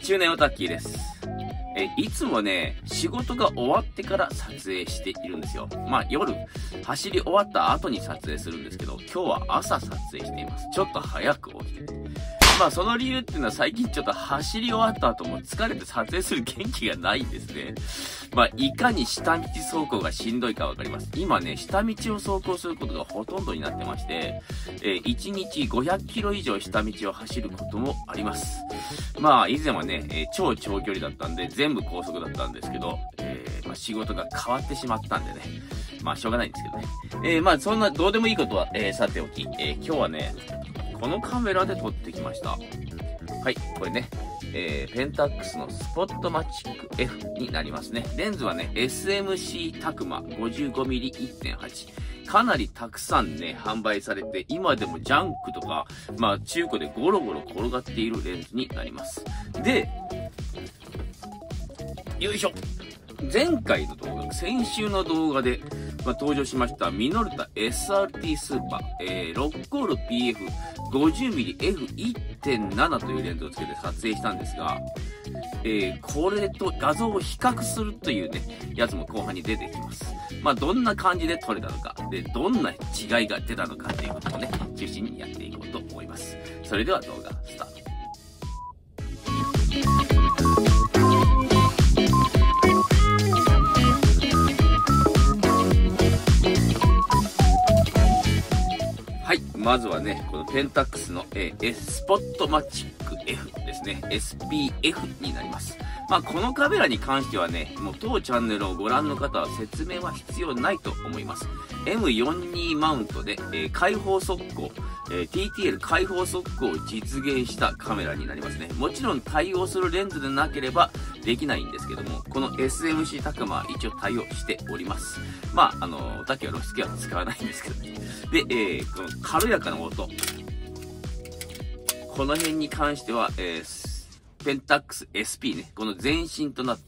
中年オタッキーです。いつもね、仕事が終わってから撮影しているんですよ。夜、走り終わった後に撮影するんですけど、今日は朝撮影しています。ちょっと早く起きてて。その理由っていうのは最近ちょっと走り終わった後も疲れて撮影する元気がないんですね。いかに下道走行がしんどいかわかります。今ね、下道を走行することがほとんどになってまして、1日500キロ以上下道を走ることもあります。以前はね、超長距離だったんで、全部高速だったんですけど、仕事が変わってしまったんでね。しょうがないんですけどね。そんなどうでもいいことは、さておき、今日はね、このカメラで撮ってきました。はい、これね、ペンタックスのスポットマチック F になりますね。レンズはね、SMC タクマ 55mm1.8。かなりたくさんね、販売されて、今でもジャンクとか、中古でゴロゴロ転がっているレンズになります。で、よいしょ。前回の動画、先週の動画で、登場しましたミノルタ SRT スーパー、ロッコール PF50mmF1.7 というレンズをつけて撮影したんですが、これと画像を比較するというね、やつも後半に出てきます。どんな感じで撮れたのか、で、どんな違いが出たのかということをね、中心にやっていこうと思います。それでは動画スタート。はい。まずはね、このペンタックスの、スポットマチック F ですね。SPF になります。このカメラに関してはね、もう当チャンネルをご覧の方は説明は必要ないと思います。M42 マウントで、開放速攻、TTL 開放速攻を実現したカメラになりますね。もちろん対応するレンズでなければできないんですけども、この SMC タクマは一応対応しております。オタキは露出系は使わないんですけどね。で、この軽やかな音。この辺に関しては、ペンタックス SP ね。この前身となった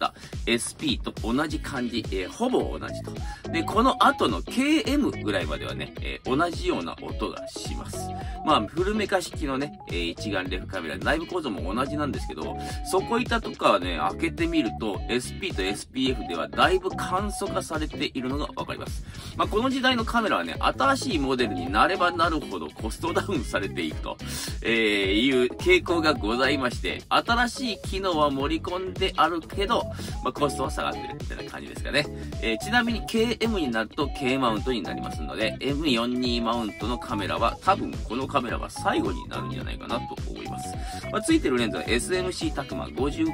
SP と同じ感じ、ほぼ同じと。で、この後の KM ぐらいまではね、同じような音がします。フルメカ式のね、一眼レフカメラ、内部構造も同じなんですけど、底板とかはね、開けてみると、SP と SPF ではだいぶ簡素化されているのがわかります。この時代のカメラはね、新しいモデルになればなるほどコストダウンされていくと、いう傾向がございまして、新しい機能は盛り込んであるけど、コストは下がってるみたいな感じですかね。ちなみに KM になると K マウントになりますので、M42 マウントのカメラは多分このカメラが最後になるんじゃないかなと思います。ついてるレンズは SMC タクマ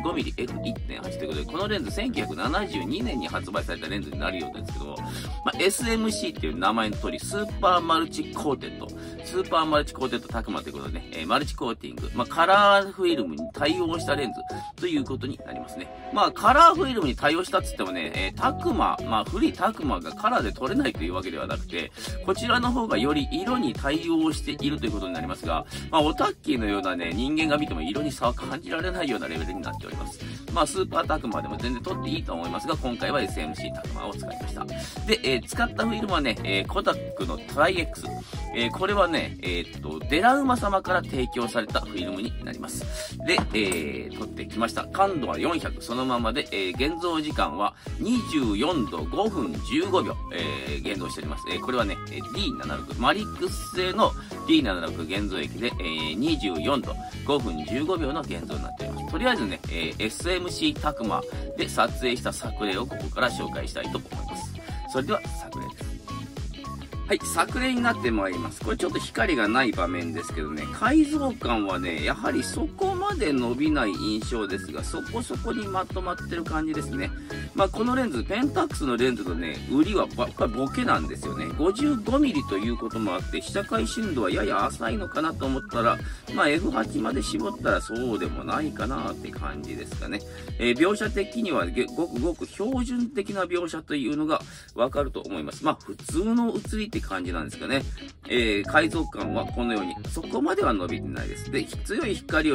55mmF1.8 ということで、このレンズ1972年に発売されたレンズになるようですけども、SMC っていう名前の通り、スーパーマルチコーテッドタクマということでね、マルチコーティング、カラーフィルムに対応したレンズということになりますね。カラーフィルムに対応したっつってもね、タクマ、古いタクマがカラーで撮れないというわけではなくて、こちらの方がより色に対応しているということになりますが、オタッキーのようなね、人間が見ても色に差は感じられないようなレベルになっております。スーパータクマでも全然撮っていいと思いますが、今回は SMC タクマを使いました。で、使ったフィルムはね、コダックのトライ X。これはね、デラウマ様から提供されたフィルムになります。で、撮ってきました。感度は400そのままで、現像時間は24度5分15秒、現像しております。これはね、D76、マリックス製の D76 現像液で、24度5分15秒の現像になっております。とりあえずね、SMC タクマで撮影した作例をここから紹介したいと思います。それでは作例です。はい、作例になってまいります。これちょっと光がない場面ですけどね、解像感はね、やはりそこまで伸びない印象ですが、そこそこにまとまってる感じですね。このレンズ、ペンタックスのレンズのね、売りはこれボケなんですよね。55mm ということもあって、被写界深度はやや浅いのかなと思ったら、F8 まで絞ったらそうでもないかなって感じですかね。描写的にはごくごく標準的な描写というのがわかると思います。普通の写りって感じなんですかね。解像感はこのように、そこまでは伸びてないです。で、強い光を入れると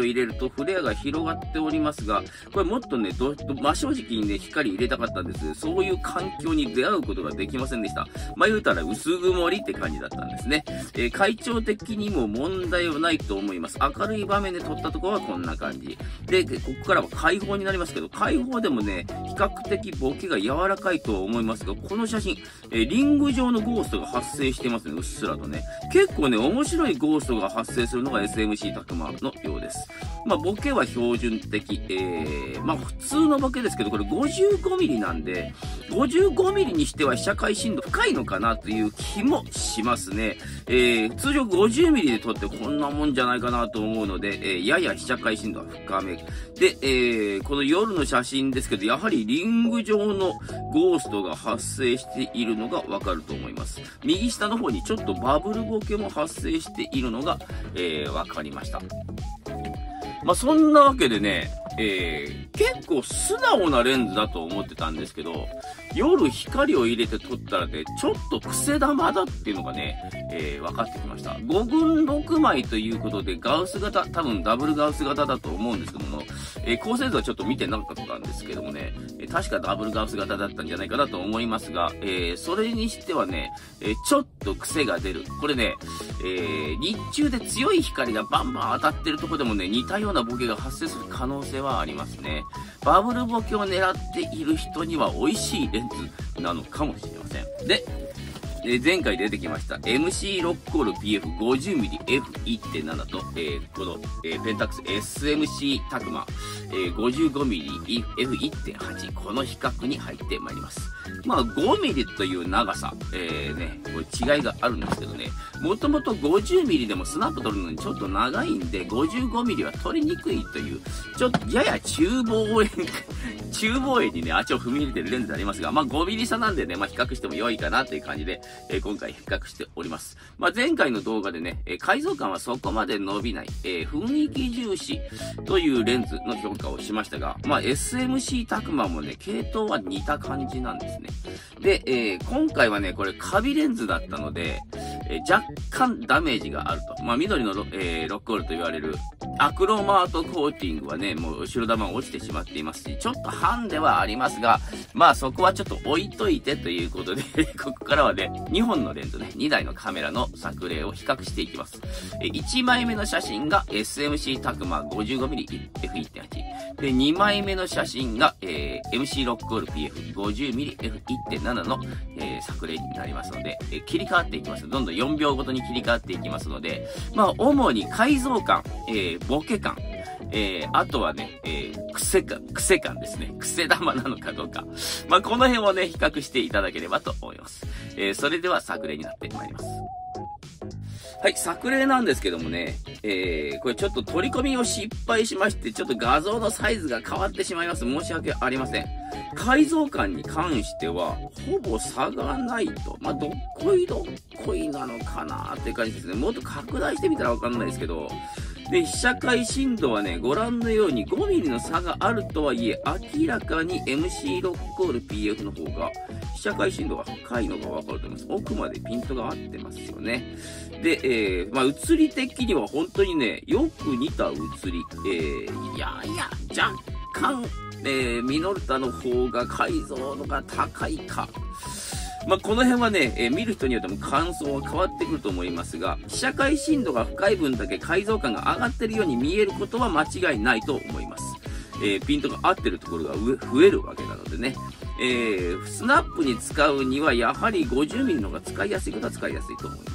とフレアが広がっておりますが、これもっとね、真正直にね、光入れたかったんですけど、そういう環境に出会うことができませんでした。まあ、言うたら薄曇りって感じだったんですね。会長的にも問題はないと思います。明るい場面で撮ったところはこんな感じ。で、ここからは開放になりますけど、開放でもね、比較的ボケが柔らかいとは思いますが、この写真、リング状のゴーストが発生してますね、うっすらとね。結構ね、面白いゴーストが発生するのが SMC タクマのようです。まあ、ボケは標準的。まあ、普通のボケですけど、これ 55mm なんで、55mm にしては被写界深度深いのかなという気もしますね。通常 50mm で撮ってこんなもんじゃないかなと思うので、やや被写界深度は深め。で、この夜の写真ですけど、やはりリング状のゴーストが発生しているのがわかると思います。右下の方にちょっとバブルボケも発生しているのが、わかりました。まあ、そんなわけでね、結構素直なレンズだと思ってたんですけど、夜光を入れて撮ったらね、ちょっと癖玉だっていうのがね、分かってきました。5分6枚ということで、ガウス型、多分ダブルガウス型だと思うんですけども、構成図はちょっと見てなかったんですけどもね、確かダブルガウス型だったんじゃないかなと思いますが、それにしてはね、ちょっと癖が出る。これね、日中で強い光がバンバン当たってるとこでもね、似たようなボケが発生する可能性はありますね。バブルボケを狙っている人には美味しいレンズなのかもしれません。で、前回出てきました MC ロックオール PF50mm F1.7 と、この、ペンタックス SMC タクマ、55mm F1.8 この比較に入ってまいります。まあ 5mm という長さ、ね、これ違いがあるんですけどね、もともと 50mm でもスナップ撮るのにちょっと長いんで 55mm は撮りにくいという、ちょっとやや中望遠にね、足を踏み入れてるレンズでありますが、まあ 5mm 差なんでね、まあ比較しても良いかなという感じで、今回比較しております。まあ前回の動画でね、解像感はそこまで伸びない、雰囲気重視というレンズの評価をしましたが、まあ SMC タクマもね、系統は似た感じなんですね。で、今回はね、これカビレンズだったので、若干ダメージがあると。まあ緑のロックオールと言われるアクロマートコーティングはね、もう後ろ玉が落ちてしまっていますし、ちょっとハンデはありますが、まあそこはちょっと置いといてということで、ここからはね、2本のレンズね、2台のカメラの作例を比較していきます。1枚目の写真が SMC タクマ 55mm F1.8。で、2枚目の写真が、MC ロックオール PF50mm F1.7 の、作例になりますので、切り替わっていきます。どんどん4秒ごとに切り替わっていきますので、まあ主に解像感、ボケ感、あとはね、癖感ですね。癖玉なのかどうか。まあ、この辺をね、比較していただければと思います。それでは作例になってまいります。はい、作例なんですけどもね、これちょっと取り込みを失敗しまして、ちょっと画像のサイズが変わってしまいます。申し訳ありません。解像感に関しては、ほぼ差がないと。まあ、どっこいなのかなっていう感じですね。もっと拡大してみたらわかんないですけど、で、被写界深度はね、ご覧のように 5mm の差があるとはいえ、明らかに MC ロックオール PF の方が、被写界深度が深いのがわかると思います。奥までピントが合ってますよね。で、まあ、写り的には本当にね、よく似た写り。若干、ミノルタの方が解像度が高いか。まあ、この辺はね、見る人によっても感想は変わってくると思いますが、被写界深度が深い分だけ解像感が上がってるように見えることは間違いないと思います。ピントが合ってるところが増えるわけなのでね。スナップに使うにはやはり 50mm の方が使いやすいことは使いやすいと思います。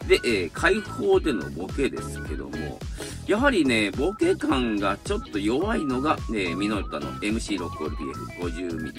で、開放でのボケですけども、やはりね、ボケ感がちょっと弱いのが、ミノルタの MC ロックオール PF50mm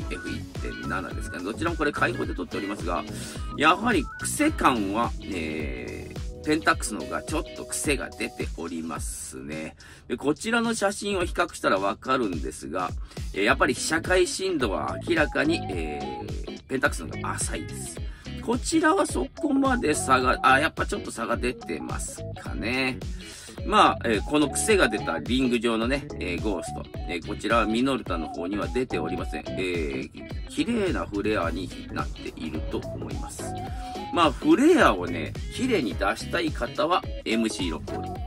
F1.7 ですかね。どちらもこれ開放で撮っておりますが、やはり癖感は、ペンタックスの方がちょっと癖が出ておりますね。で、こちらの写真を比較したらわかるんですが、やっぱり被写界深度は明らかに、ペンタックスの方が浅いです。こちらはそこまで差が、やっぱちょっと差が出てますかね。まあ、この癖が出たリング状のね、ゴースト。こちらはミノルタの方には出ておりません。綺麗なフレアになっていると思います。まあ、フレアをね、綺麗に出したい方は MC ロックオール。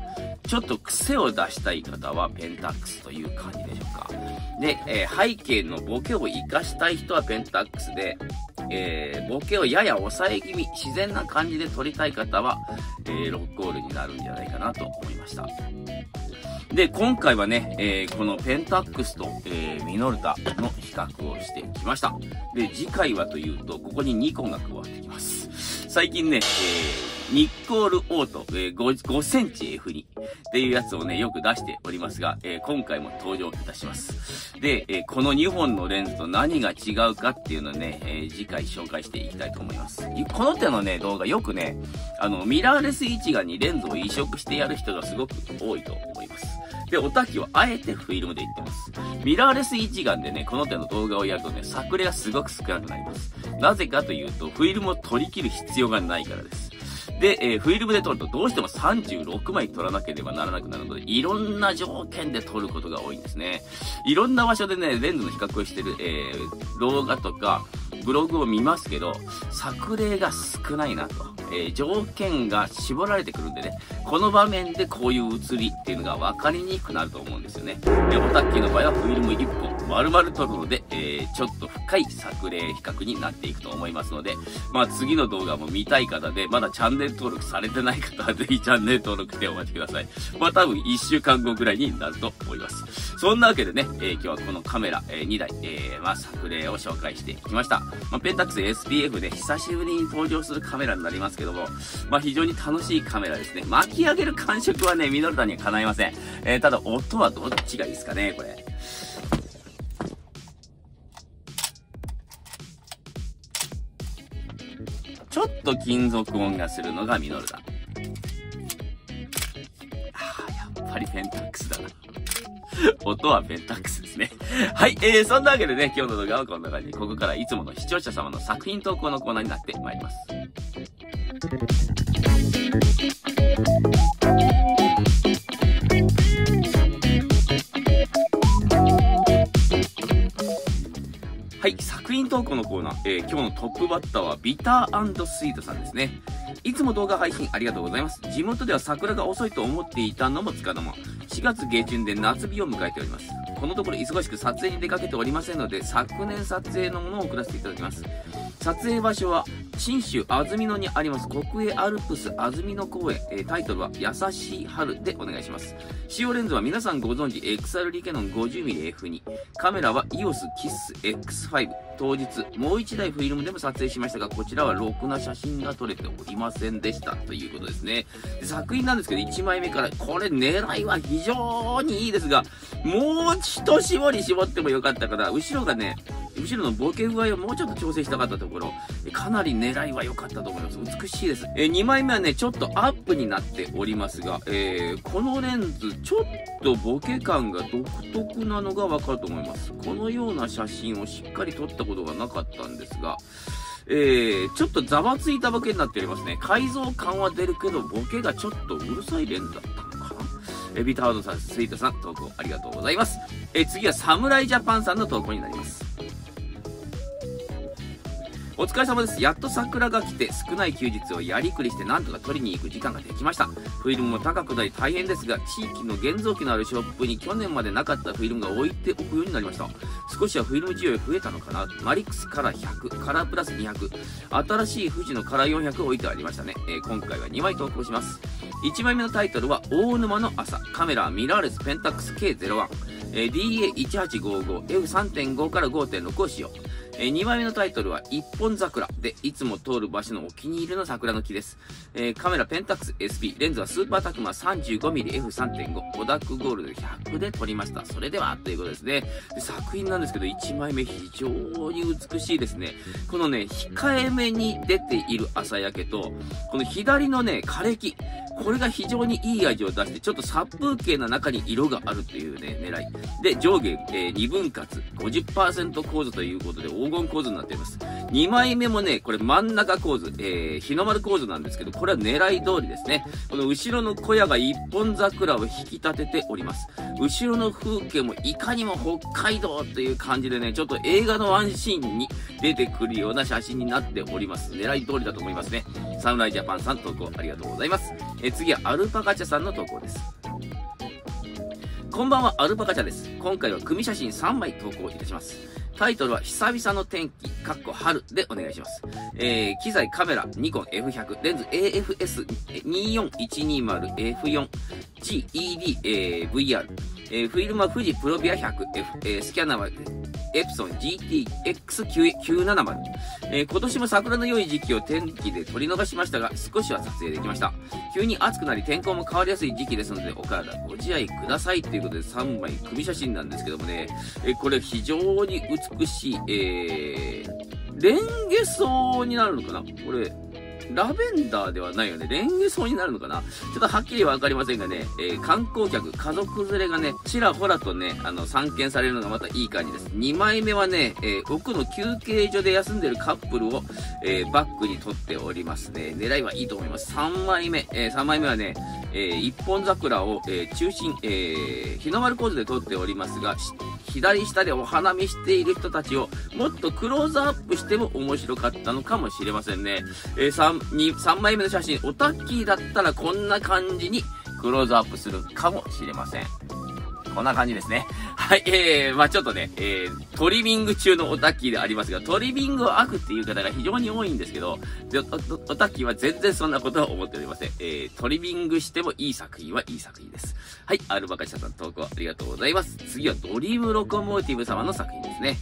ちょっと癖を出したい方はペンタックスという感じでしょうか。で、背景のボケを活かしたい人はペンタックスで、ボケをやや抑え気味、自然な感じで撮りたい方は、ロックオールになるんじゃないかなと思いました。で、今回はね、このペンタックスと、ミノルタの比較をしてきました。で、次回はというと、ここにニコンが加わってきます。最近ね、ニッコールオート、5センチ F2 っていうやつをね、よく出しておりますが、今回も登場いたします。で、この2本のレンズと何が違うかっていうのをね、次回紹介していきたいと思います。この手のね、動画よくね、ミラーレス一眼にレンズを移植してやる人がすごく多いと思います。で、おたきはあえてフィルムで言ってます。ミラーレス一眼でね、この手の動画をやるとね、作例がすごく少なくなります。なぜかというと、フィルムを取り切る必要がないからです。で、フィルムで撮るとどうしても36枚撮らなければならなくなるので、いろんな条件で撮ることが多いんですね。いろんな場所でね、レンズの比較をしてる、動画とか、ブログを見ますけど、作例が少ないなと。条件が絞られてくるんでね、この場面でこういう写りっていうのが分かりにくくなると思うんですよね。オタッキーの場合はフィルム1本丸々撮るので、ちょっと深い作例比較になっていくと思いますので、まあ次の動画も見たい方で、まだチャンネル登録されてない方はぜひチャンネル登録してお待ちください。まあ多分1週間後ぐらいになると思います。そんなわけでね、今日はこのカメラ、2台、まあ作例を紹介してきました。まあペンタックス SPF で久しぶりに登場するカメラになりますけども、まあ非常に楽しいカメラですね。巻き上げる感触はね、ミノルタには叶いません。ただ音はどっちがいいですかね、これ。ちょっと金属音がするのがミノルタ。やっぱりペンタックスだな。音はペンタックスですね。はい、そんなわけでね、今日の動画はこんな感じ。ここからいつもの視聴者様の作品投稿のコーナーになってまいります。はい、作品投稿のコーナー、今日のトップバッターはビター&スイートさんですね。いつも動画配信ありがとうございます。地元では桜が遅いと思っていたのもつかの間。4月下旬で夏日を迎えております。このところ忙しく撮影に出かけておりませんので、昨年撮影のものを送らせていただきます。撮影場所は信州安曇野にあります国営アルプス安曇野公園、タイトルは優しい春でお願いします。使用レンズは皆さんご存知 XR リケノン 50mm F2、 カメラは EOS KISS X5。 当日もう1台フィルムでも撮影しましたが、こちらはろくな写真が撮れておりませんでしたということですね。で、作品なんですけど1枚目からこれ狙いは非常にいいですが、もう一絞り絞ってもよかったから、後ろのボケ具合をもうちょっと調整したかったところ、かなり狙いは良かったと思います。美しいです。2枚目はね、ちょっとアップになっておりますが、このレンズ、ちょっとボケ感が独特なのがわかると思います。このような写真をしっかり撮ったことがなかったんですが、ちょっとざわついたボケになっておりますね。改造感は出るけど、ボケがちょっとうるさいレンズだったのかな。ビタードさん、スイートさん、投稿ありがとうございます。次はサムライジャパンさんの投稿になります。お疲れ様です。やっと桜が来て少ない休日をやりくりしてなんとか取りに行く時間ができました。フィルムも高くなり大変ですが、地域の現像機のあるショップに去年までなかったフィルムが置いておくようになりました。少しはフィルム需要が増えたのかな。マリックスカラー100、カラープラス200、新しい富士のカラー400置いてありましたね。今回は2枚投稿します。1枚目のタイトルは大沼の朝、カメラミラーレスペンタックス K01、DA1855、F3.5 から 5.6 を使用。2枚目のタイトルは一本桜で、いつも通る場所のお気に入りの桜の木です。カメラペンタックス SP、レンズはスーパータクマ 35mm F3.5、オダックゴールド100で撮りました。それでは、ということですね。で、作品なんですけど、1枚目非常に美しいですね。このね、控えめに出ている朝焼けと、この左のね、枯れ木。これが非常にいい味を出して、ちょっと殺風景な中に色があるっていうね、狙い。で、上下、2分割、50% 構図ということで黄金構図になっています。2枚目もね、これ真ん中構図、日の丸構図なんですけど、これは狙い通りですね。この後ろの小屋が一本桜を引き立てております。後ろの風景もいかにも北海道という感じでね、ちょっと映画のワンシーンに出てくるような写真になっております。狙い通りだと思いますね。サムライジャパンさん投稿ありがとうございます。次はアルパカチャさんの投稿です。 こんばんは、アルパカチャです。今回は組写真3枚投稿いたします。タイトルは久々の天気、春でお願いします。機材カメラ、ニコン F100、レンズ AFS24120F4GED、VR、フィルムは富士プロビア 100F、スキャナーはエプソン GTX970、今年も桜の良い時期を天気で取り逃しましたが、少しは撮影できました。急に暑くなり天候も変わりやすい時期ですので、お体ご自愛くださいということで3枚組写真なんですけどもね、これ非常に美しい、レンゲソウになるのかなこれ、ラベンダーではないよね。レンゲソウになるのかなちょっとはっきりわかりませんがね、観光客、家族連れがね、ちらほらとね、散見されるのがまたいい感じです。2枚目はね、奥の休憩所で休んでるカップルを、バックに撮っておりますね。狙いはいいと思います。3枚目はね、一本桜を、中心、日の丸構図で撮っておりますが、左下でお花見している人たちをもっとクローズアップしても面白かったのかもしれませんね。3枚目の写真、オタッキーだったらこんな感じにクローズアップするかもしれません。こんな感じですね。はい、まあちょっとね、トリミング中のオタッキーでありますが、トリミングを悪っていう方が非常に多いんですけど、オタッキーは全然そんなことは思っておりません。トリミングしてもいい作品はいい作品です。はい、アルバカシャさん投稿ありがとうございます。次はドリームロコモーティブ様の作品ですね。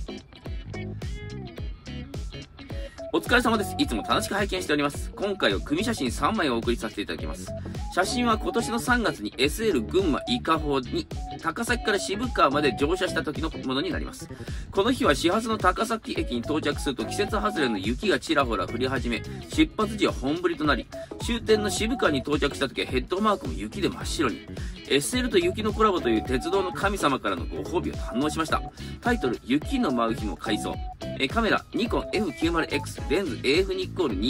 お疲れ様です。いつも楽しく拝見しております。今回は組写真3枚をお送りさせていただきます。写真は今年の3月に SL 群馬伊香保に高崎から渋川まで乗車した時のものになります。この日は始発の高崎駅に到着すると季節外れの雪がちらほら降り始め、出発時は本降りとなり、終点の渋川に到着した時はヘッドマークも雪で真っ白に。SL と雪のコラボという鉄道の神様からのご褒美を堪能しました。タイトル、雪の舞う日の回想。カメラ、ニコン F90X、レンズ AF ニッコール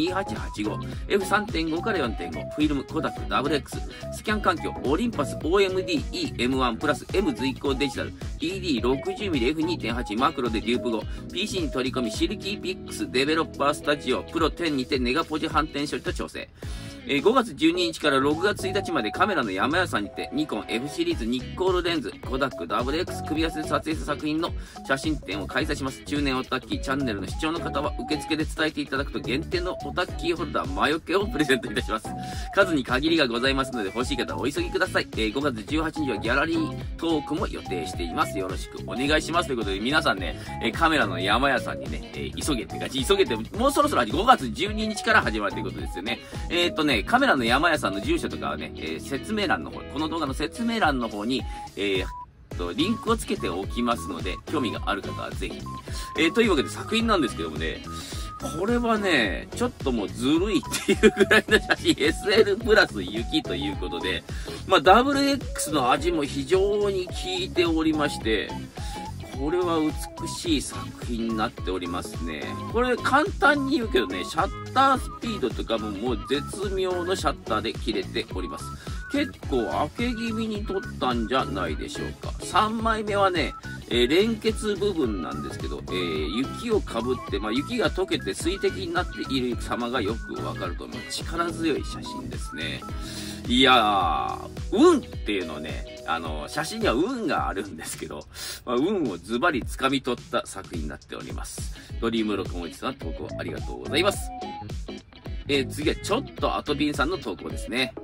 2885、F3.5 から 4.5、フィルムコダック WX、スキャン環境、オリンパス OMD-EM1 プラス M 随行デジタル、ED60mmF2.8 マクロでデュープ後、PC に取り込みシルキーピックスデベロッパースタジオプロ10にてネガポジ反転処理と調整。5月12日から6月1日までカメラの山屋さんにてニコン F シリーズニッコールレンズコダック WX 組み合わせで撮影した作品の写真展を開催します。中年オタッキーチャンネルの視聴の方は受付で伝えていただくと限定のオタッキーホルダー魔除けをプレゼントいたします。数に限りがございますので欲しい方はお急ぎください。5月18日はギャラリートークも予定しています。よろしくお願いしますということで皆さんね、カメラの山屋さんにね、急げって感じ、急げてもうそろそろ5月12日から始まるということですよね。カメラの山屋さんの住所とかはね、説明欄の方、この動画の説明欄の方に、リンクをつけておきますので、興味がある方はぜひ。というわけで作品なんですけどもね、これはね、ちょっともうずるいっていうぐらいの写真、SL プラス雪ということで、まあ WX の味も非常に効いておりまして、これは美しい作品になっておりますね。これ簡単に言うけどね、シャッタースピードとかももう絶妙のシャッターで切れております。結構開け気味に撮ったんじゃないでしょうか。3枚目はね、連結部分なんですけど、雪をかぶって、まあ、雪が溶けて水滴になっている様がよくわかると思う。力強い写真ですね。いやー、運っていうのね、写真には運があるんですけど、まあ、運をズバリ掴み取った作品になっております。ドリームロコモティブさん投稿ありがとうございます。次はちょっとアトビンさんの投稿ですね。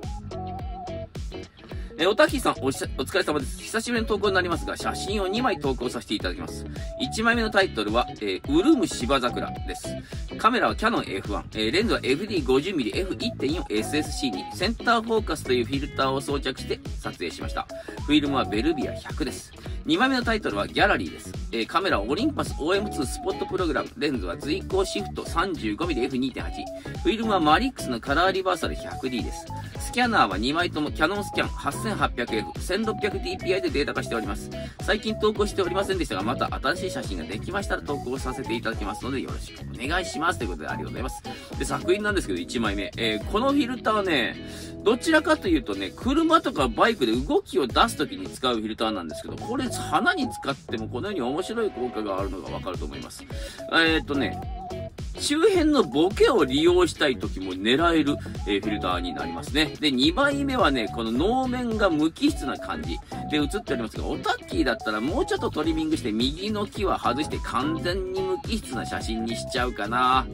おたきさんお疲れ様です。久しぶりの投稿になりますが、写真を2枚投稿させていただきます。1枚目のタイトルは、ウルム芝桜です。カメラはキャノン F1、レンズは FD50mmF1.4SSC にセンターフォーカスというフィルターを装着して撮影しました。フィルムはベルビア100です。2枚目のタイトルはギャラリーです。カメラはオリンパス OM2 スポットプログラム、レンズは随行シフト 35mmF2.8、フィルムはマリックスのカラーリバーサル 100D です。スキャナーは2枚ともキャノンスキャン 8800F、1600dpi でデータ化しております。最近投稿しておりませんでしたが、また新しい写真ができましたら投稿させていただきますのでよろしくお願いします。ということでありがとうございます。で、作品なんですけど1枚目。このフィルターはね、どちらかというとね、車とかバイクで動きを出すときに使うフィルターなんですけど、これ花に使ってもこのように面白い効果があるのがわかると思います。 周辺のボケを利用したい時も狙える、フィルターになりますね。で、2枚目はね、この能面が無機質な感じで映っておりますが、オタッキーだったらもうちょっとトリミングして右の木は外して完全に無機質な写真にしちゃうかな。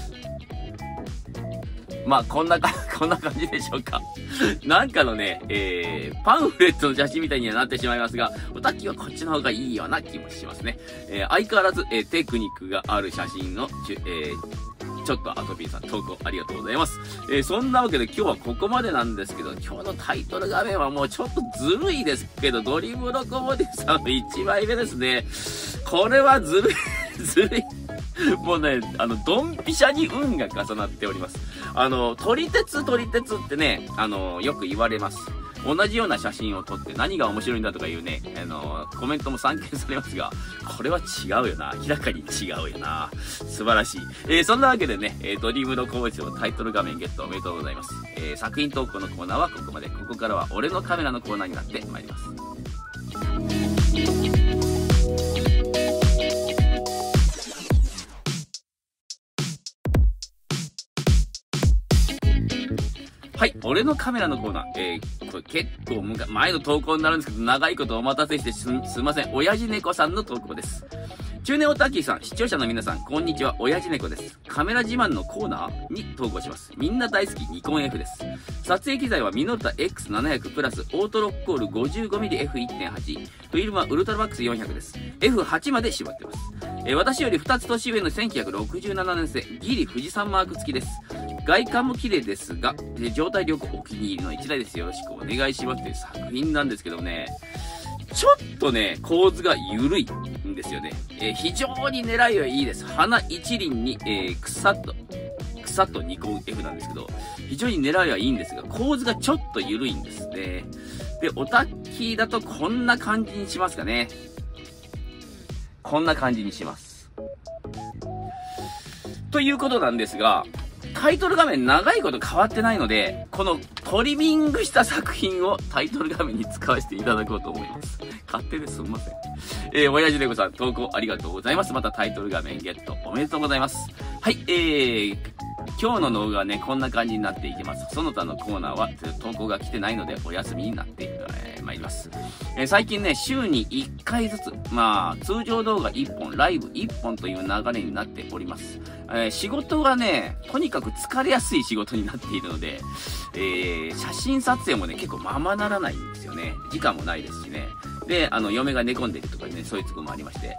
まあ、こんな感じでしょうか。なんかのね、パンフレットの写真みたいにはなってしまいますが、オタッキーはこっちの方がいいような気もしますね。相変わらず、テクニックがある写真の、ちょっとアトピーさん投稿ありがとうございます。そんなわけで今日はここまでなんですけど、今日のタイトル画面はもうちょっとずるいですけど、ドリブロコモディさんの1枚目ですね。これはずるい、ずるい。もうね、ドンピシャに運が重なっております。撮り鉄ってね、よく言われます。同じような写真を撮って何が面白いんだとかいうね、コメントも散見されますが、これは違うよな。明らかに違うよな。素晴らしい。そんなわけでね、ドリームのコーチのタイトル画面ゲットおめでとうございます。作品投稿のコーナーはここまで。ここからは俺のカメラのコーナーになってまいります。はい、俺のカメラのコーナー。これ結構前の投稿になるんですけど、長いことお待たせしてすいません。親父猫さんの投稿です。中年オタッキーさん、視聴者の皆さん、こんにちは、親父猫です。カメラ自慢のコーナーに投稿します。みんな大好きニコン F です。撮影機材はミノルタ X700 プラスオートロックコール 55mmF1.8。フィルムはウルトラマックス400です。F8 まで絞ってます。私より2つ年上の1967年生、ギリ富士山マーク付きです。外観も綺麗ですが、状態良好お気に入りの一台です。よろしくお願いしますという作品なんですけどね、ちょっとね、構図が緩いんですよね。非常に狙いはいいです。花一輪に、草とニコン F なんですけど、非常に狙いはいいんですが、構図がちょっと緩いんですね。で、オタッキーだとこんな感じにしますかね。こんな感じにします。ということなんですが、タイトル画面長いこと変わってないので、このトリミングした作品をタイトル画面に使わせていただこうと思います。勝手ですみません。親父猫さん投稿ありがとうございます。またタイトル画面ゲットおめでとうございます。はい、今日の動画はね、こんな感じになっていきます。その他のコーナーは投稿が来てないのでお休みになってまいります。最近ね、週に1回ずつ、通常動画1本、ライブ1本という流れになっております。仕事がね、とにかく疲れやすい仕事になっているので、写真撮影もね、結構ままならないんですよね。時間もないですしね。で、嫁が寝込んでるとかね、そういうとこもありまして。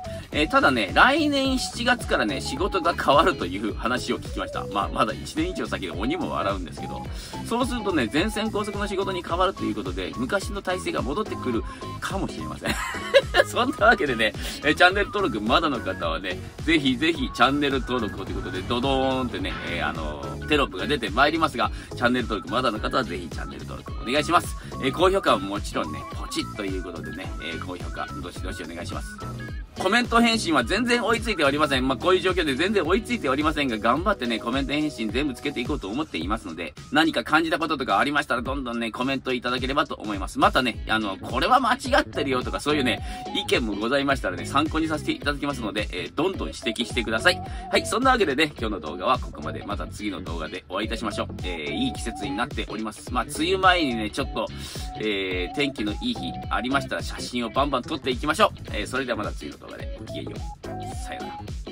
ただね、来年7月からね、仕事が変わるという話を聞きました。まだ1年以上先で鬼も笑うんですけど、そうするとね、全線高速の仕事に変わるということで、昔の体制が戻ってくるかもしれません。そんなわけでね、チャンネル登録まだの方はね、ぜひぜひチャンネル登録をということで、ドドーンってね、テロップが出てまいりますが、チャンネル登録まだの方はぜひチャンネル登録お願いします。高評価はもちろんね、ポチッということでね、高評価、どしどしお願いします。コメント返信は全然追いついておりません。こういう状況で全然追いついておりませんが、頑張ってね、コメント返信全部つけていこうと思っていますので、何か感じたこととかありましたら、どんどんね、コメントいただければと思います。またね、これは間違ってるよとか、そういうね、意見もございましたらね、参考にさせていただきますので、どんどん指摘してください。はい、そんなわけでね、今日の動画はここまで。また次の動画でお会いいたしましょう。いい季節になっております。梅雨前にね、ちょっと、天気のいい日ありましたら、写真をバンバン撮っていきましょう。それではまた次の動画でごきげんよう。さよなら。